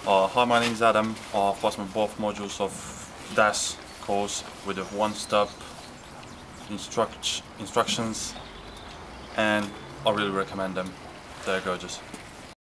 Hi, my name is Adam. I've passed both modules of DAS course with a one-step instructions, and I really recommend them. They're gorgeous.